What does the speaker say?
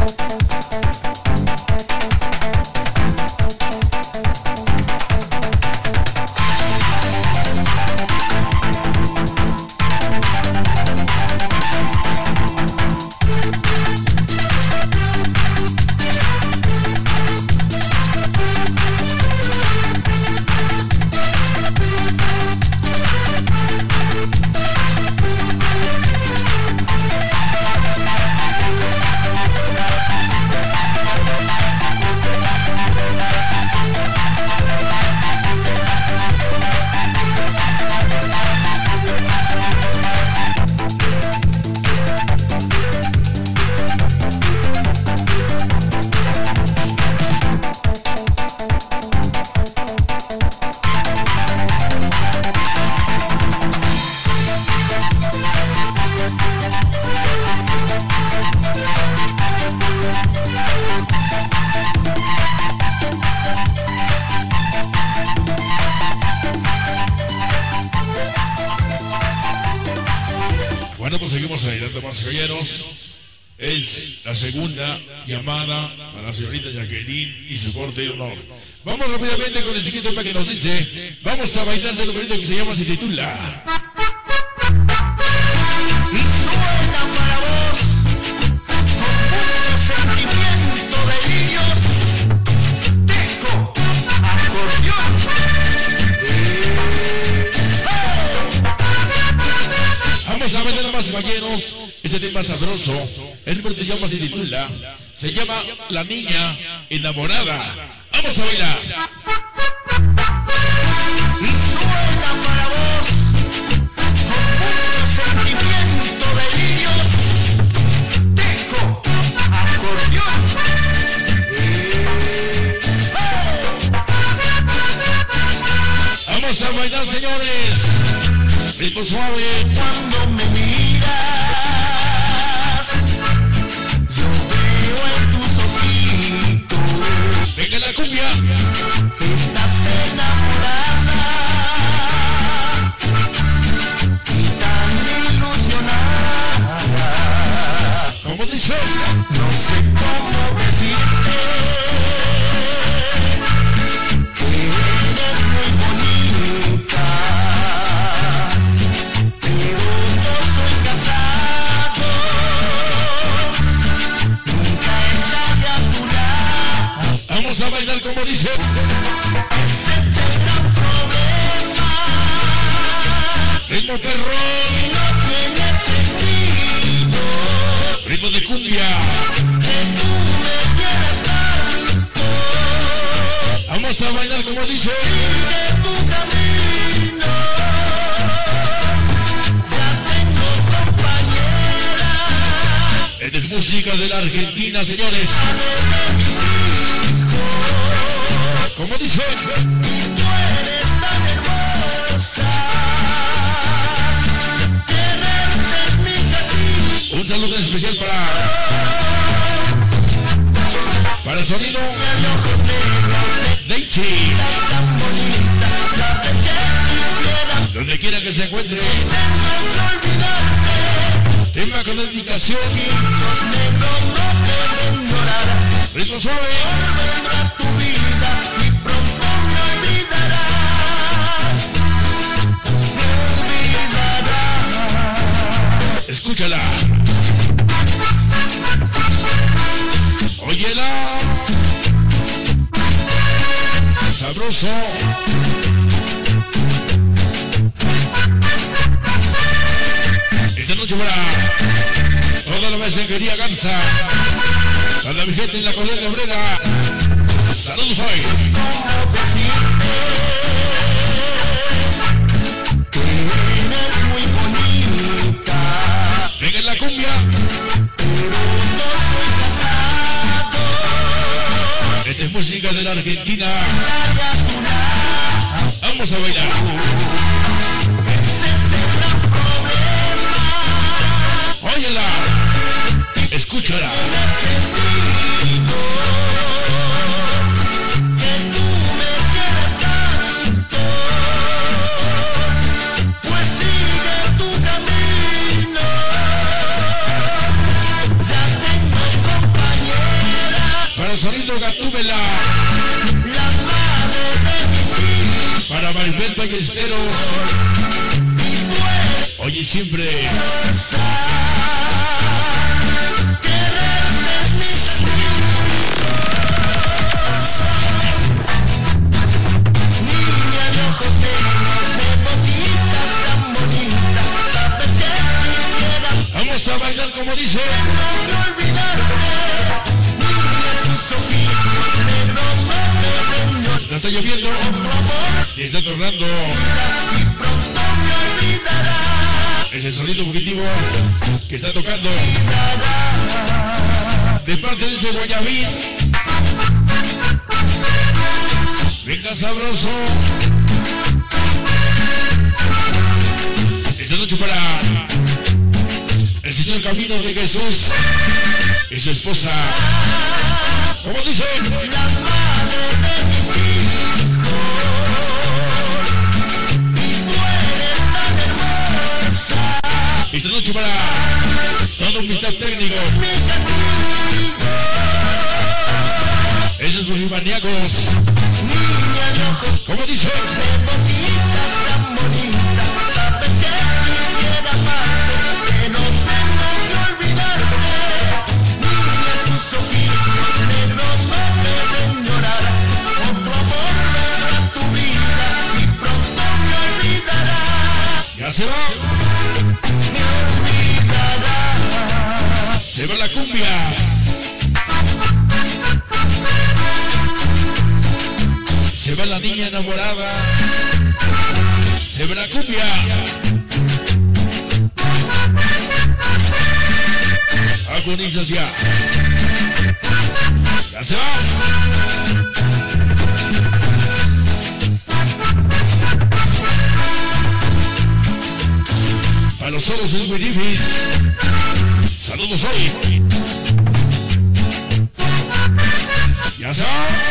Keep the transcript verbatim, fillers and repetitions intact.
Caballeros, es la segunda llamada a la señorita Jacqueline y su corte de honor. Vamos rápidamente con el chiquito para que nos dice, vamos a bailar de lo bonito que se llama, se titula. Y suena para vos, con mucho sentimiento de niños, disco, acordeón. Vamos a bailar más, caballeros. Este tema sabroso, el número se llama, se titula, se llama La Niña Enamorada. Vamos a bailar. Y suena para vos, con mucho sentimiento de niños, disco, acordeón. Vamos a bailar, señores. Ritmo suave. Cuando me miras, yo veo en tus ojitos. Venga la cumbia. Estás enamorada y tan ilusionada. ¿Cómo dice? No sé cómo decirte que eres muy bonita, pero yo soy casado, nunca estaré a tu lado. Vamos a bailar como dice. Ese es el gran problema, Ritmo perro. y no tiene sentido Ritmo de cumbia. que tú me quieras tanto. Vamos a bailar como dice. Sigue tu camino, ya tengo compañera, Esta es música de la Argentina, señores. de mis hijos, ¿Cómo dice? y tú eres tan hermosa, quererte es mi castigo. Un saludo especial para para el sonido Daisy, Tan bonita, sabes que quisiera donde quiera que se encuentre. no olvidarte, Tema con dedicación. los negros no deben llorar. Ritmo suave. Vendrá tu vida y pronto me olvidarás, me olvidarás. Escúchala. Óyela. Sabroso. Esta noche para toda la mensajería Garza, toda mi gente en la colonia obrera. Saludos hoy. ¿Cómo decirte que eres muy bonita? Venga en la cumbia. Pero no soy casado, Esta es música de la Argentina. estaré a tu lado. Vamos a bailar. Ese es el gran problema, Óyela. Escúchala. sentido que tú me quieras tanto, pues sigue tu camino, ya tengo compañera, Rosalito Gatúbela. la madre de mis hijos, Para Maribel Ballesteros. Hoy y siempre. quererte es mi niña de ojos negros, de boquita tan bonita, sabes que quisiera Vamos a bailar como dice. no olvidarte, niña tus ojitos negros no deben llorar, La está lloviendo. tu amor Y está tornando. y pronto me olvidará, Es el sonido fugitivo que está tocando. De parte de ese Guayabín. Venga sabroso. Esta noche para el señor Camino de Jesús y su esposa. ¿Cómo dice? la madre de mis hijos, y tú eres tan hermosa, Esta noche para todo un staff técnico. mi castigo, Esos bolivaniacos. niña de ojos ¿Cómo dice? de boquita tan bonita, sabes que quisiera amarte, que no tengo que olvidarte, niña tus ojitos negros no deben llorar, otro amor vendrá a tu vida y pronto me olvidará, Ya se va. me olvidará. Se va la cumbia. Se va la niña enamorada. Se va la cumbia. Agonizas ya. Ya se va. Para los solos es muy difícil. Saludos hoy. Ya se va.